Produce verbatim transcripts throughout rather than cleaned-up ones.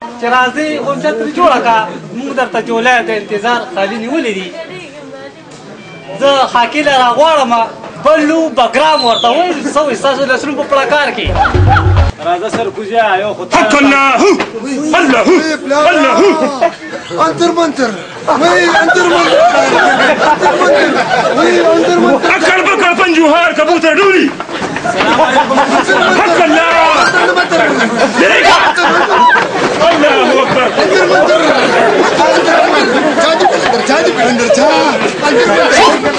چې راځئ غونچه ترې جوړه کړه موږ درته جولای د انتظار خالي نیولې دي زه خاکي له راغواړم بلو بګرام ورته وایي څه وایي ستاسو لسلون په پړکار کې راځه سرکوزیه یو خو حق الله الله الله انتر منتر وای انتر منتر انتر منتر وای انتر منتر اکل بکل پنجوهار کبوتر ډولي حق الله الله اکبر انتر منتر جادو جادو اندر جا انتر منتر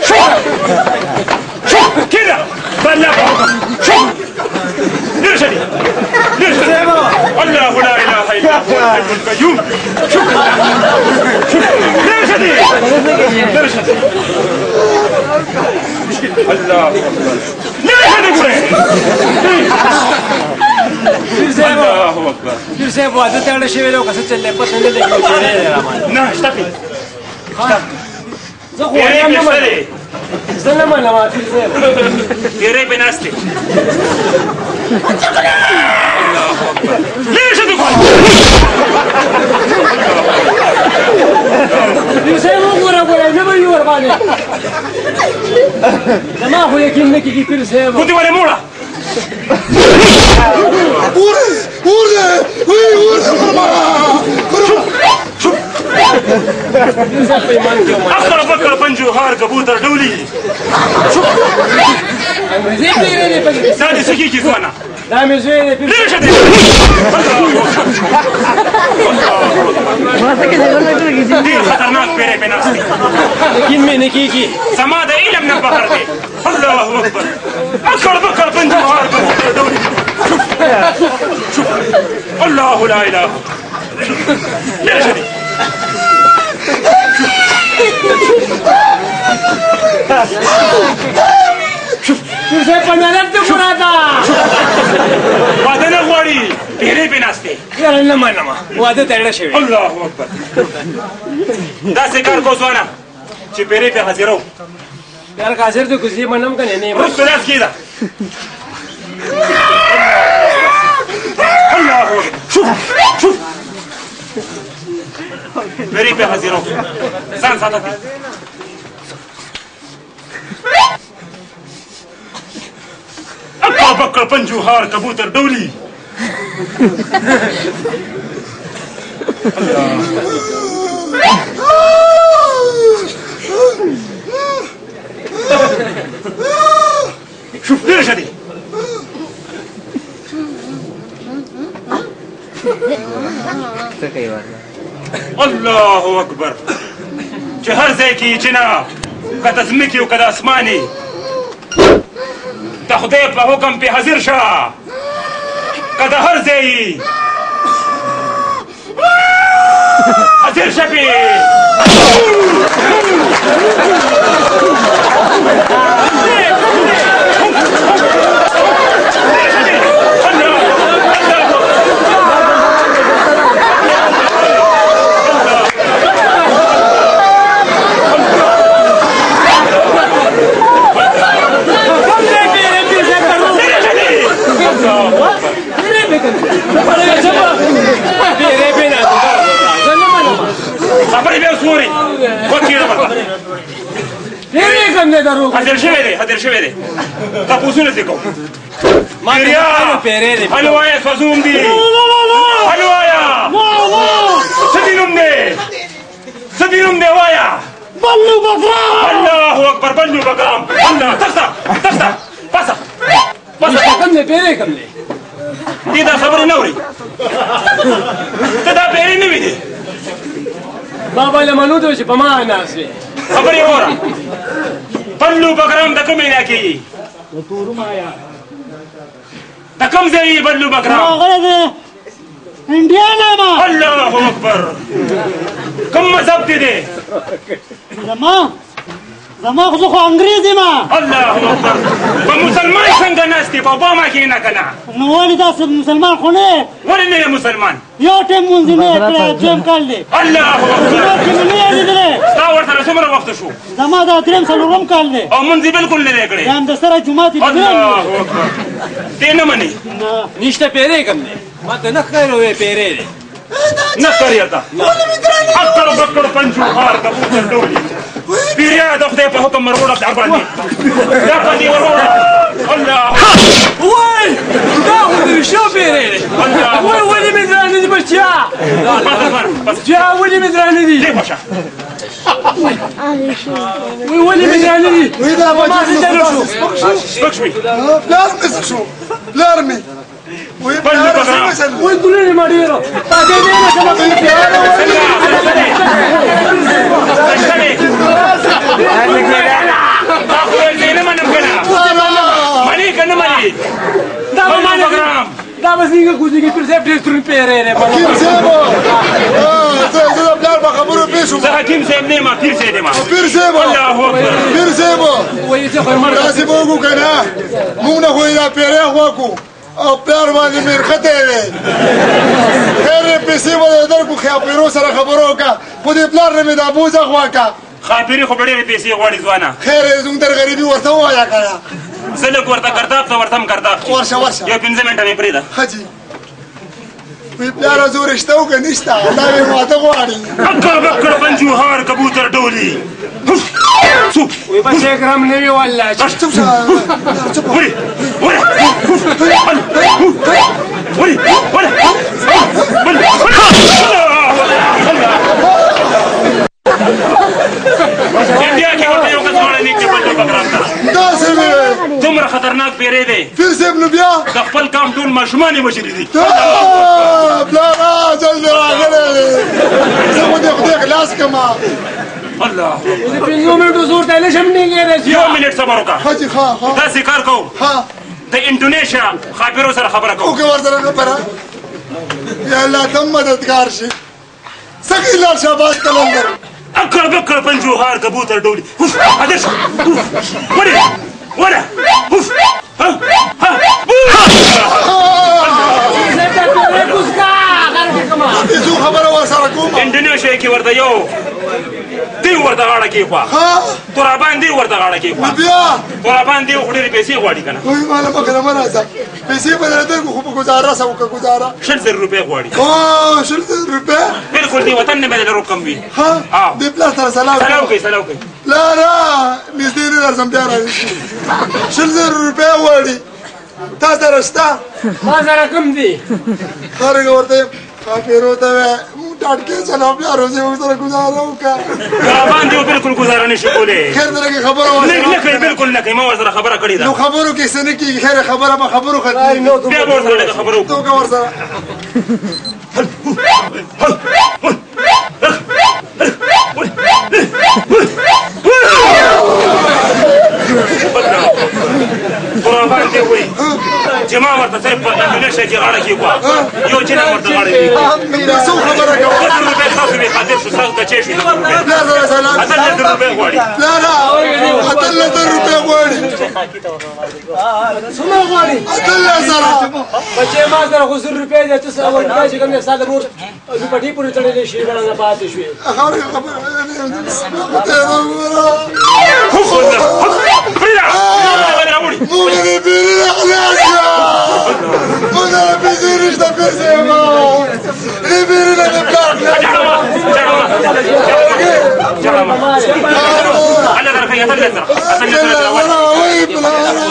كده بلا شوف نرشدي نرشدي الله لا اله الا هو الحي القيوم شوف شوف نرشدي نرشدي الله اكبر نرشدي الله اكبر یوسف واده تړل شوی دی او که څه چللی پته نه لګي چې ډېر دی رامال نه شته زه خو وایم نه منم زه نه منم یوسف ډېرې پې ناستې الله اکبر نرشدي یوسف وګوره ګوره نه به وي ورباندې زما خو یقین نه کېږي پیر صاحب ګوتې ولې موړه ورده ورده وای ورده شوف اخر بکر پنجوهار کبوتر ډولي شوف انګریزي پیری دی پکې دا دې څه کېږي ځوانه دا مې زوی دی پیر نرشدي ډېر خطرناک پیری پې ناست دي یقین مې نه کېږي زما د علم نه بهر دی الله اکبر اکړ بکړ پنجوهار کبوتر ډولي شوف شوف الله لا اله نرشدي شوف یوسف په مهنت دې مراده واده نه غواړي پیری پې ناست دی یاره نه منم واده تړلی شوی الله اکبر داسې کار کو ځوانه چې پیری پې حاضرو یاره حاضر دی کوزي منم که نه نه روز په لاس کېږده الله اکبر شوف شوف پیری پې حاضرو ځان ساته اکا بکر پنجوهار کبوتر ډولي شوف نرشدي الله اکبر چې هر ځای کې چې نه که د ځمکې او که د اسمانې د خدای په حکم پې حاضر شه که د هر ځای حاضر شه پې خبرې بیا سوري وکړه پیری کوم دی دروغ حاضر شوی دی حاضر شوی دی تپوسونه دې کوم ما پیری دی حلوايه فزوم دي حلوايه څه دې نوم دی څه دې نوم دی وايه بلو بګرام الله اکبر بلو بګرام الله تخته تخته پاسه پاسه کوم دی پیری کوم دی دې دا خبرې نه اوري ته دا پیری نه وینې بابا له منو ته چې په ما ناست وي خبرې واوره بلو بګرام د کومې علاقې د تورو مایا د کوم ځای بلو بګرام هغه د انډیا نه الله اکبر کوم مذهب دې دی زما زما خو زه خو انګریز یم الله اکبر په مسلمان څنګه ناست یې په اوباما کې نه که نه نو ولې داسې مسلمان خو نه یې ولې نه یې مسلمان یو ټیم مونځ یې نه یې کړی دویم کال دی الله اکبر یو ټیم یې نه یې لیدلی ستا ورسره څومره وخت شو زما دا درېیم څلورم کال دی او مونځ یې بلکل نه دی کړی یم د سره جومات یې لیدلی الله اکبر دې نه منې نشته پیری کوم دی ما ته نه ښکاري وی پیری دی نه کریتا اکړ بکړ پنځو هار کبوتر ډولي پیریا د خدای په حکم مرغوړه دا باندې دا باندې ورور الله وای دا ودی شو پیری وای ولې مې درانه دي بچیا بچیا ولې مې درانه دي دې بچا وای ولې مې درانه دي وای دا ما څه چلو شو سپک شوي پلار مې شو پلار مې وای پلار مې وای ګلې ما ډیرو تا دې دې نه سم دا به څنګه کوزيږي پر ځای ډېر ترون پیری دی حکیم صاحب زه زه د پلار په خبرو پوه شوم زه حکیم صاحب نه یم پیر صاحب یم پیر صاحب الله اکبر پیر صاحب وایي څه خو مرګ داسې به وکړو که نه موږ نه خو یې دا پیری غواکو او پلار باندې مې نښتی دی خیر یې پیسې به یې درکړو خیاپیرو سره خبرو وکړه خو دې پلار نه مې دا بوزه غواکه خاپیري خو به ډېرې پیسې غواړي ځوانه خیر یې زموږ در غریبي ورته ووایه که نه زه لږ ورته کرداب ته ورته هم کرداب ورشه ورشه یو پنځه منټه مې پرېږده حاجي وی پلاره زه رشته وکړه نشته دا مې واده غواړي اکړ بکړ پنجوهار کبوتر ډولي وایي بچې ګرم نه وي والله چپ شه چپ ولې ولې ولې انډیا کې ورته یو کس وړی نیک چپل ټوپک راکړه داسې مې دومره خطرناک پیری دی پیر صاحب نو بیا د خپل کام ټول ماشومان یې وژلي دي پلاره جلد راغلی دی زه خو دې خدای خلاص کړمه الله د پنځو منټو زور ته نه شم ډینګېدی یو منټ صبر وکړه حاجي ښه ښه داسې کار کوو ها د انډونیشیا خاپیرو سره خبره کوو وکړه ورسره خبره یا الله ته مددګار شي څنګه لاړ شه باز کلندر اکړ بکړ پنجوهار کبوتر ډولي حاضر شه ولې ولې زه خبره ورسره کوم انډونیشیا کې ورته یو دی ورته غاړه کېښوه ترابان دی ورته غاړه کېښوه بیا ترابان دی خو ډېرې پیسې غواړي که نه وایي ماله مخې نه مه راځه پیسې به درته درکړو خو په ګزاره سه وکړه ګزاره شل زره روپۍ غواړي او شل زره روپۍ بلکل دې وطن نه به د رقم وي ها دې پلار سره سلام سلام کوي سلام کوي لا لا نږدې نه درځم بیا راځي شل زره روپۍ غواړي تا سره شته ما سره کوم دي خارګه ورته خاپیرو ته وایه مونږ ډاډ کې چلو بیا روزي موږ سره ګزاره وکړه ترابان دی بلکل ګزاره نه شي کولی خیر دره کې خبره نه نه کوي بلکل نه کوي ما ورسره خبره کړې ده نو خبرو کې څه نه کېږي خیر خبره به خبرو ختمېږي بیا به ورسره لږه خبره وکړو ته وکړه ورسره ترابان دی وایي چې ما ورته صرف په انډونیشیا کې غاړه کېښوه یو جنم ورته غاړه کېښوه څو خبره کوه اتل روپۍ ستاسو بې خاطر شو ستاسو بچی شو پلار سره سلام اتلس زره روپۍ غواړي لا لا اتلس زره روپۍ غواړي څومره غواړي اتلس زره بچې ما سره خو زر روپۍ دی ته څه ورکړی چې کوم دی ستا د مور دوپټې پورې تړلې شي بله نه پاتې شوې خبره خبره موږ دې پیري اخلاص کړه موږ دې پیسې رشته پیسې ما دې پیري نه دې پلار انا درخي اتلس زره اتلس زره وای پلاره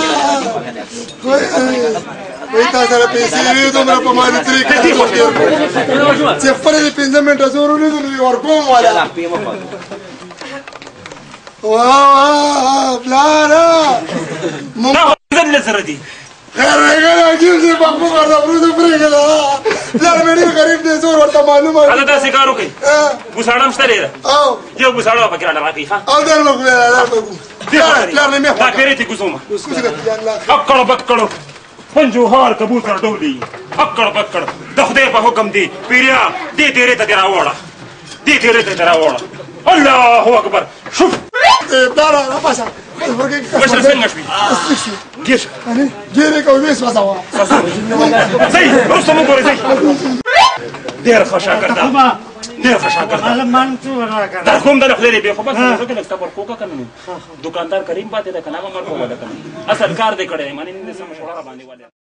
وای تا سره پیسې وي دومره په مالي طریقه چې خپل دې پنځه منټه زور ولیدو نو ورکوم والا واه پلاره اتلس زره دي خیر راغلی عجیب دی پخپو ورته پروسه پرېږده پلار مې ډېر غریب دی زور ورته معلومه هلته داسې کار وکړئ بوساړه هم شته ډېره او یو بوساړه به پکې راله راکړئ ښه او در بګو در بګو پلار نه مې دا پیرې ته کوزومه کوڅه کې الله اکړ بکړ پنجوهار کبوتر ډولي اکړ بکړ د خدای په حکم دی پیریا دې تیرې ته دې راوړه دې تیرې ته دې راوړه الله اکبر شوف پلار راپاسه مشر څنګه شوي ګیر شه ګیرې کوي ویس وځوه ځئ وروسته مو ګورئ ځئ ډېر ښه شاګرد ده ډېر ښه شاګرد ده دا کوم د خدای دی خو بس زه که لږ صبر کوکه که نه دکاندار کریم پاتې ده که نه به مرګ وواده که نه اصل کار دې کړی دی مانې نن دې څه مشوره باندې والی